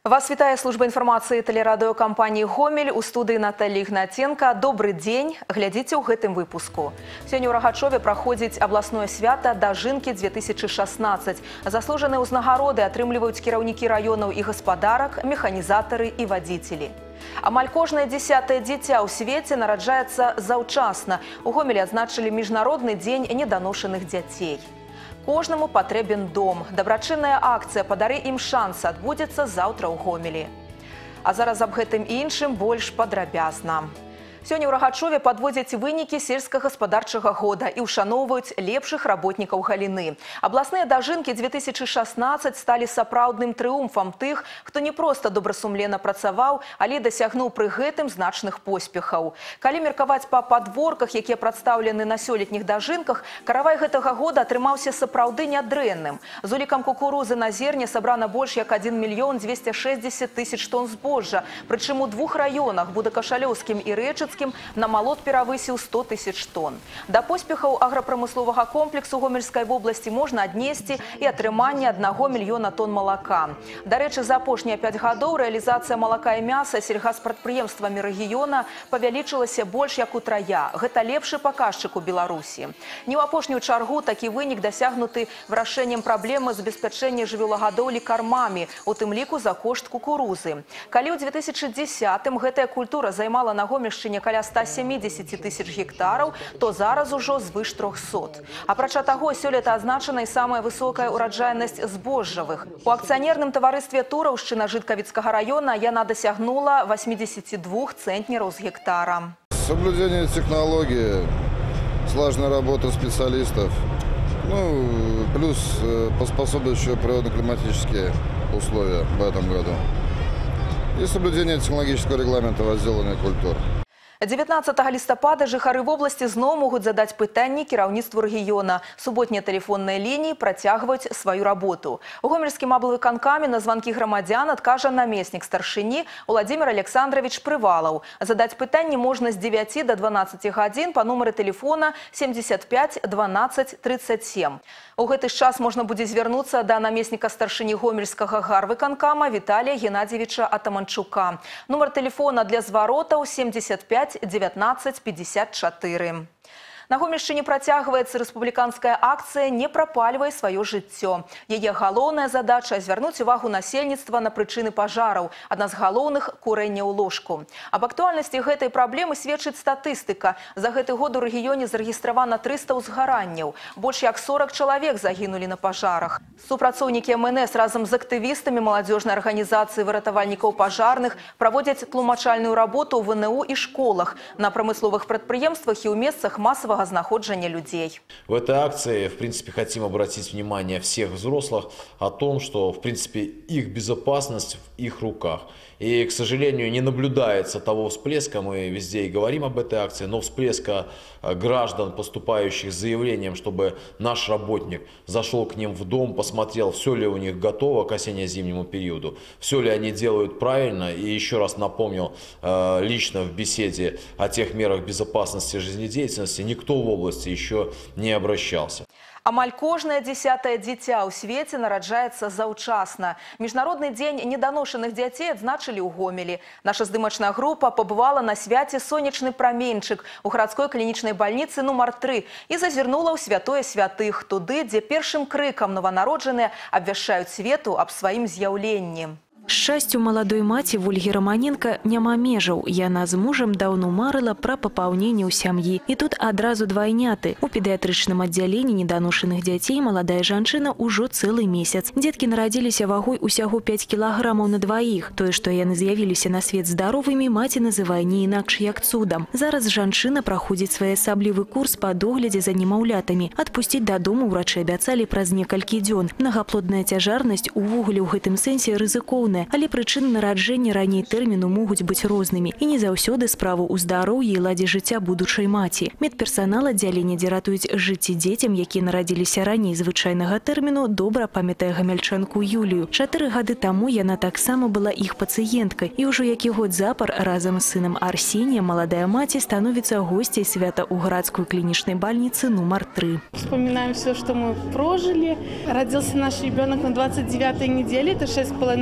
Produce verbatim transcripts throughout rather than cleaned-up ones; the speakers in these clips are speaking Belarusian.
Вас вітае служба інфармацыі тэлерадыёкампаніі «Гомель», у студыі Наталья Ігнатенко. Добрый дзень, глядзіце ў гэтым выпуску. Сёння ў Рагачове праходзіць абласное свята дажынкі две тысячи шестнадцать. Заслужаныя ўзнагароды атрымліваюць кіраўнікі раёнаў і гаспадарак, механізатары і вадзіцелі. Амаль кожнае дзесятае дзіця ў свеце нараджаецца заўчасна. У Гомелі адзначылі міжнародны дзень неданошаных дзяцей. Кожнаму патрэбен дом. Дабрачынная акцыя «Падары ім шанс» адбудзецца заўтра ў Гомелі. А зараз аб гэтым і іншым больш падрабязна. Сёння ў Рагачове падводзяць вынікі сельскагаспадарчага года і ўшаноўваюць лепшых работнікаў галіны. Абласныя дажынкі две тысячи шестнадцать сталі сапраўдным трыумфам тых, хто не проста добрасумлена працаваў, але дасягнуў пры гэтым значных поспехаў. Калі меркаваць па падворках, якія прадстаўлены на сёлетніх дажынках, каравай гэтага года атрымаўся сапраўды нядрэнным. З улікам кукурузы на зерне сабрана больш як адзін мільён дзвесце шэсцьдзесят тысяч тонн збожжа, прычым у двух раёнах – Будакашалёўскім і Рэчыцкім, на малот перавысіў сто тысяч тонн. Да поспехаў аграпрамысловага комплексу Гомельскай вобласці можна аднесці і атрыманне аднаго мільёна тонн малака. Дарэчы, за апошнія пяць гадоў рэалізацыя малака і мяса сельгаспрадпрыемствамі рэгіёна павялічылася больш як утрая. Гэта лепшы паказчык у Беларусі. Не ў апошнюю чаргу такі вынік дасягнуты вырашэннем праблемы забеспячэння жывёлагадоўлі кармамі, у тым ліку за кошт кукурузы. Калі ў две тысячи дзесятым гэтая культура займала на Гомельшчыне каля ста сямідзесяці тысяч гектараў, то зараз ужо звыш трохсот. Апрача таго, сёлета азначана і самая высокая ўраджайнасць збожжавых. У акцыянерным таварыстве «Тураўшчына» Жыткавіцкага раёна яна дасягнула восьмидесяти двух центнераў з гектара. Соблюдение технологии, слаженная работа специалистов, ну, плюс поспособствующие природно-климатические условия в этом году. И соблюдение технологического регламента возделывания культур. дзевятнаццатага лістапада жыхары вобласці зноў могуць задаць пытанні кіраўніцтву рэгіёна. Суботнія тэлефонныя лініі працягваюць сваю работу. У гомельскім аблвыканкаме на званкі грамадзян адкажа намеснік старшыні Уладзімір Александрович Прывалаў. Задаць пытанні можна з дзевяці да дванаццаці гадзін па нумары тэлефона семьдесят пять двенадцать тридцать семь. У гэты ж час можна будзе звярнуцца да намесніка старшыні гомельскага гарвыканкама Віталія Геннадьевича Атаманчука. Нумар тэлефона для зваротаў семьдесят пять девятнадцать пятьдесят четыре. На Гомельшчыне працягваецца рэспубліканская акцыя «Не прапальвай сваё жыццё». Яе галоўная задача – звярнуць увагу насельніцтва на прычыны пажараў, адна з галоўных – курэнне ў ложку. Аб актуальнасці гэтай праблемы сведчыць статыстыка. За гэты год у рэгіёне зарэгістравана трыста ўзгаранняў. Больш як сорок чалавек загінулі на пажарах. Супрацоўнікі эм эн эс разам з актывістамі маладзёжнай арганізацыі выратавальнікаў пажарных праводзяць тлумачальную работу ў вэ эн у і школах, на прамысловых прадпрыемствах і ў месцах масавага знаходжання людей. В этой акции, в принципе, хотим обратить внимание всех взрослых о том, что, в принципе, их безопасность в их руках. И, к сожалению, не наблюдается того всплеска, мы везде и говорим об этой акции, но всплеска граждан, поступающих с заявлением, чтобы наш работник зашел к ним в дом, посмотрел, все ли у них готово к осенне-зимнему периоду, все ли они делают правильно. И еще раз напомнил лично в беседе о тех мерах безопасности жизнедеятельности, никто в области еще не обращался. Амаль кожнае дзесятае дзіця ў свеце нараджаецца заўчасна. Міжнародны дзень неданошаных дзяцей адзначылі ў Гомелі. Наша здымачная група пабывала на свяце «Сонечны праменьчык» у гарадской клінічнай бальніцы нумар тры і зазірнула ў святое святых, туды, дзе першым крыкам нованароджаныя абвяшчаюць свету аб сваім з'яўленні. Шчасцю маладой маці Вольгі Раманенко няма межаў. Яна з мужам даўно марыла пра папаўненне ў сям'і. І тут адразу двайняты. У педыятрычным аддзяленні неданошаных дзяцей маладая жанчына ўжо цэлы месяц. Дзеткі нарадзіліся вагой усяго пяць кілаграмаў на дваіх. Тое, што яны з'явіліся на свет здаровымі, маці называе не інакш як цудам. Зараз жанчына праходзіць своеасаблівы курс па доглядзе за немаўлятамі. Адпусціць дадому ўрачы абяцалі праз некалькі дзён. Мнагаплодная цяжарнасць увогуле ў гэтым сэнсе рызыкоўная. Але прычыны нараджэння раней тэрміну могуць быць рознымі. І не заўсёды справу ў здароўі і ладзе жыцця будучай маці. Медперсанал аддзялення, дзе ратуюць жыцці дзецям, якія нарадзіліся раней звычайнага тэрміну, добра памятае гамяльчанку Юлію. Чатыры гады таму яна таксама была іх пацыенткай. І ўжо які год запар разам з сынам Арсеніем маладая маці становіцца госцей свята ў гарадской клінічнай бальніцы нумар тры. Вспоминаем все, что мы прожили. Родился наш ребенок на двадцать девятой неделе, это шесть с половиной месяцев.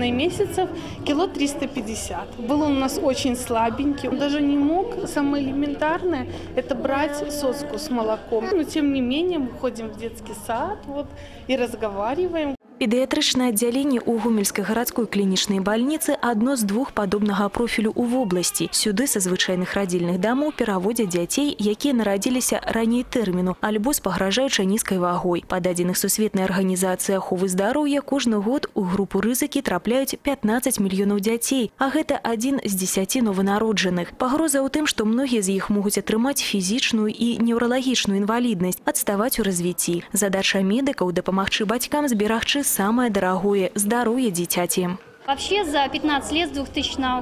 месяцев кило триста пятьдесят. Был он у нас очень слабенький. Он даже не мог, самое элементарное, это брать соску с молоком. Но тем не менее мы ходим в детский сад вот, и разговариваем. Педыятрычнае аддзяленне ў гомельскай гарадской клінічнай бальніцы адно з двух падобнага профілю ў вобласці. Сюды са звычайных радзільных дамоў пераводзяць дзяцей, якія нарадзіліся раней тэрміну альбо з пагражаючай нізкай вагой. Па дадзеных сусветнай арганізацыі аховы здароўя кожны год у групу рызыкі трапляюць пятнаццаць мільёнаў дзяцей, а гэта адзін з дзесяці нованароджаных. Пагроза ў тым, што многія з іх могуць атрымаць фізічную і неўралагічную інваліднасць, адставаць у развіцці. Задача медыкаў дапамагчы бацькам зберагчы самое дорогое – здоровье дитяти. Вообще за пятнадцать лет с двухтысячного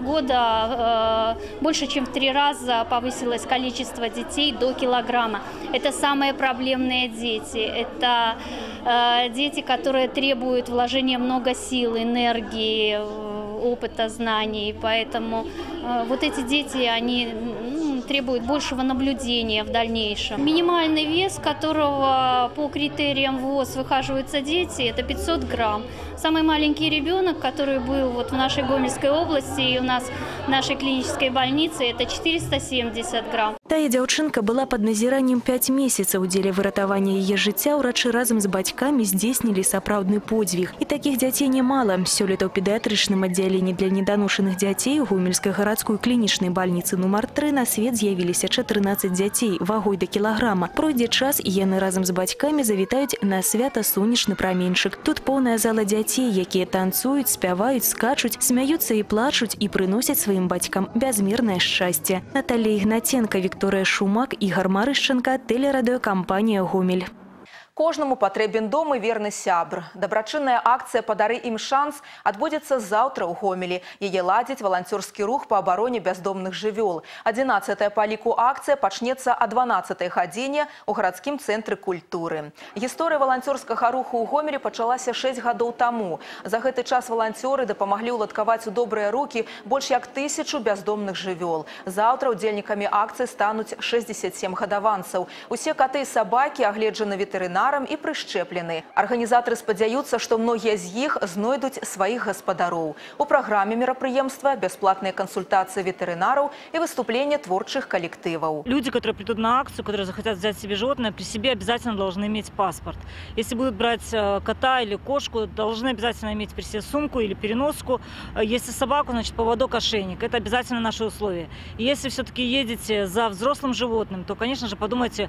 года э, больше чем в три раза повысилось количество детей до килограмма. Это самые проблемные дети. Это э, дети, которые требуют вложения много сил, энергии, опыта, знаний. Поэтому э, вот эти дети, они ну, требуют большего наблюдения в дальнейшем. Минимальный вес, которого по критериям ВОЗ выхаживаются дети, это пятьсот грамм. Самый маленький ребенок, который был вот в нашей Гомельской области и у нас в нашей клинической больнице, это четыреста семьдесят грамм. Тая дзяўчынка была под назіраннем пять месяцаў. Дзеля выратавання яе жыцця ўрачы разам з бацькамі здзейснілі сапраўдны подзвіг. І такіх дзяцей немало. Сёлета ў педыятрычным аддзяленні для неданошаных дзяцей у Гомельскай гарадской клінічнай бальніцы нумар тры на свет з'явіліся чатырнаццаць дзяцей вагой да кілаграма. Пройдзе час, і яны разам з бацькамі завітаюць на свята сонечны праменьчык. Тут поўная зала дзяцей, якія танцуюць, спяваюць, скачуць, смяюцца і плачуць і прыносяць сваім бацькам бязмернае шчасце. Наталья Ігнаценка, Вікторія Шумак, Ігор Марышченка, тэлерадыёкампанія «Гомель». Кожнаму патрэбен дом і верны сябр. Дабрачынная акцыя «Падары ім шанс» адбудзецца заўтра ў Гомелі. Яе ладзіць валанцёрскі рух па абароне бяздомных жывёл. адзінаццатая па ліку акцыя пачнецца о дванаццатай гадзіне ў гарадскім цэнтры культуры. Гісторыя валанцёрскага руху ў Гомелі пачалася шэсць гадоў таму. За гэты час валанцёры дапамаглі ўладкаваць у добрыя рукі больш як тысячу бяздомных жывёл. Заўтра удзельнікамі акцыі стануць шэсцьдзесят сем гадаванцаў. Усе каты і сабакі агледжаны ветэрынарам і прышчэплены. Арганізатары спадзяюцца, што многія з іх знойдуць сваіх гаспадароў. У праграме мерапрыемства бясплатныя кансультацыі ветэрынараў и выступления творчых коллективов. Люди, которые придут на акцию, которые захотят взять себе животное, при себе обязательно должны иметь паспорт. Если будут брать кота или кошку, должны обязательно иметь при себе сумку или переноску. Если собаку, значит поводок, ошейник. Это обязательно наши условия. И если все-таки едете за взрослым животным, то, конечно же, подумайте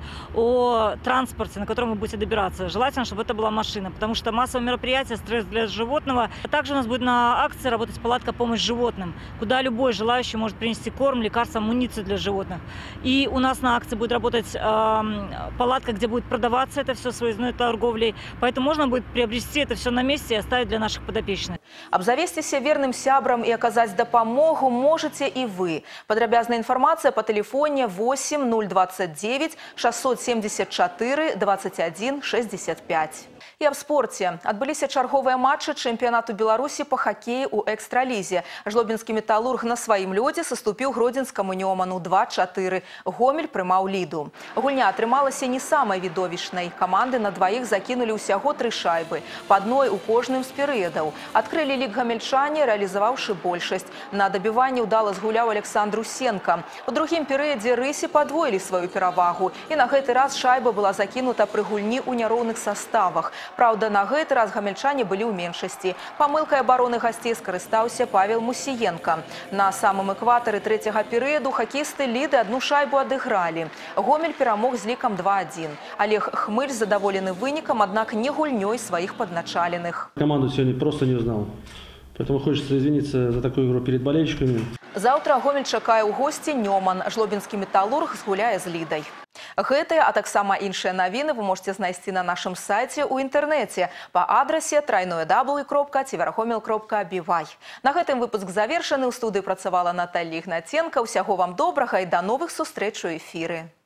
о транспорте, на котором вы будете добираться. Желательно, чтобы это была машина, потому что массовое мероприятие, стресс для животного. Также у нас будет на акции работать палатка «Помощь животным», куда любой желающий может принести корм, лекарства, амуницию для животных. И у нас на акции будет работать э, палатка, где будет продаваться это все с выездной торговлей. Поэтому можно будет приобрести это все на месте и оставить для наших подопечных. Абзавесціся верным сябрам и оказать допомогу можете и вы. Падрабязная информация по телефоне восемь ноль двадцать девять шестьсот семьдесят четыре двадцать один шестьдесят пять. И об спорте. Отбылись чарговые матчи чемпионату Беларуси по хоккею у экстрализе. Жлобинский металлург на своим лёдзе саступил Гродзенскому Нёману два четыре. Гомель прымаў ліду. Гульня атрымалася не самой видовищной. Команды на двоих закинули усяго три шайбы. По одной у кожным з перыядаў. Открыли лік гамельчане, реализовавши большесть. На добивании удало згуляў Александр Усенко. У другім перыядзе рыси подвоили свою перавагу. И на гэты раз шайба была закинута пры гульні у няроўных составах. Правда, на гэты раз гамельчане были ў меншасці. Памылкай обороны гостей скарыстаўся Павел Мусіенко. На самом экваторе третьего перыяду хоккеисты лиды одну шайбу адыгралі. Гомель перамог з лікам два один. Олег Хмыль задоволены вынікам, однако не гульнёй своих подначаленных. Команду сегодня просто не узнал. Поэтому хочется извиниться за такую игру перед болельщиками. Завтра Гомель чакае ў госці Нёман. Жлобінскі металлург згуляе з лідай. Гэтыя, а таксама іншыя навіны вы можете знайсці на нашым сайце ў інтэрнэце па адрасе трайное дабл ю кропка цівергомель кропка би вай. На гэтым выпуск завершаны. У студыі працавала Наталья Ігнаценка. Усяго вам добрага і да новых сустрэч у эфіры.